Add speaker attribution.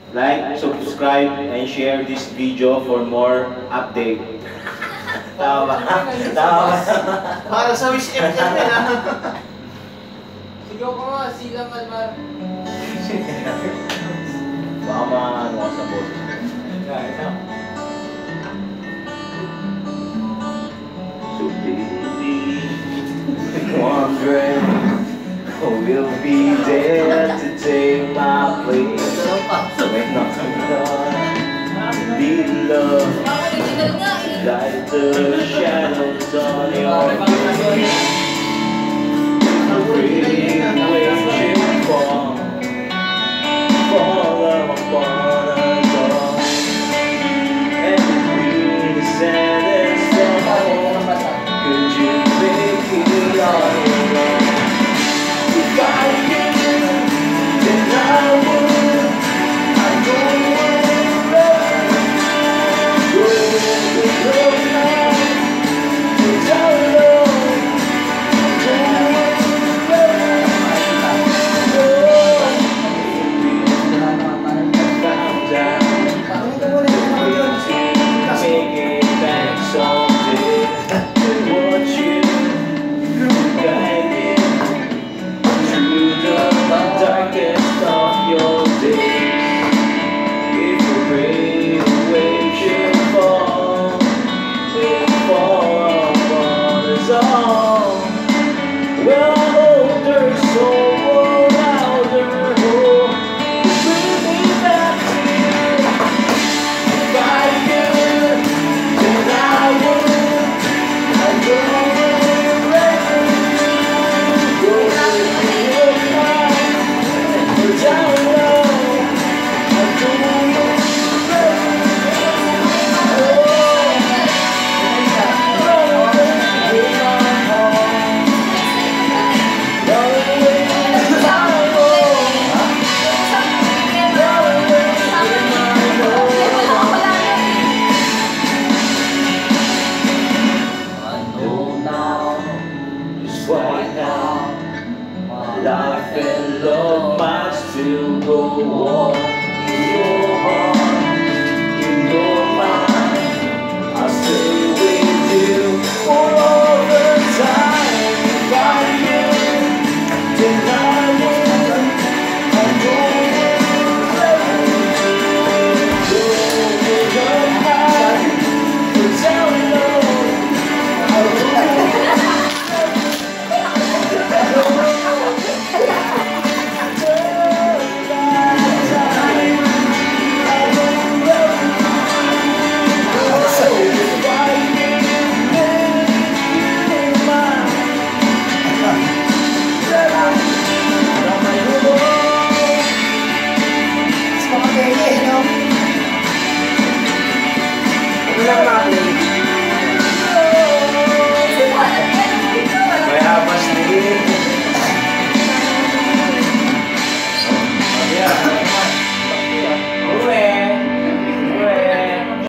Speaker 1: Like, subscribe, and share this video for more update. Tama. Tama.
Speaker 2: Para sa wish FM yan ha.
Speaker 3: Sigaw ko nga, silang kalmar.
Speaker 1: Baka maano ka sa boses. So baby, wondering who will be there to take my place when I'm done. Need love like the shadows on your face. Waiting for upon us all. And between the sand and stone, could you make it all alone? If I could, then I would. I don't wanna go now, 'cause I alone. I don't life and love might still go on in your heart, in your mind. I'll stay with you for all the time. If I can, then I will. I don't let you go your mind. 'Cause I know I will.
Speaker 2: Wala